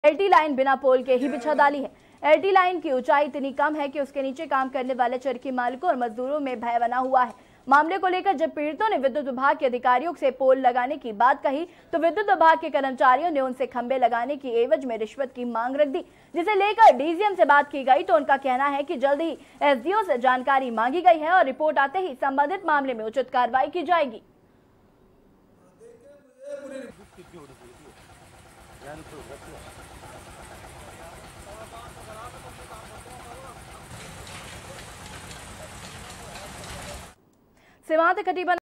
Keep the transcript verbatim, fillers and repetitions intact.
LT line बिना पोल के ही बिछा डाली है। एलटी लाइन की ऊंचाई इतनी कम है कि उसके नीचे काम करने वाले चरखी मालिकों और मजदूरों में भय बना हुआ है। मामले को लेकर जब पीड़ितों ने विद्युत विभाग के अधिकारियों से पोल लगाने की बात कही तो विद्युत विभाग के कर्मचारियों ने उनसे खंभे लगाने की एवज में रिश्वत की मांग रख दी, जिसे लेकर डीजीएम से बात की गई तो उनका कहना है कि जल्द ही एसडीओ से जानकारी मांगी गई है और रिपोर्ट आते ही संबंधित मामले में उचित कार्रवाई की जाएगी। सीमांत खटीबन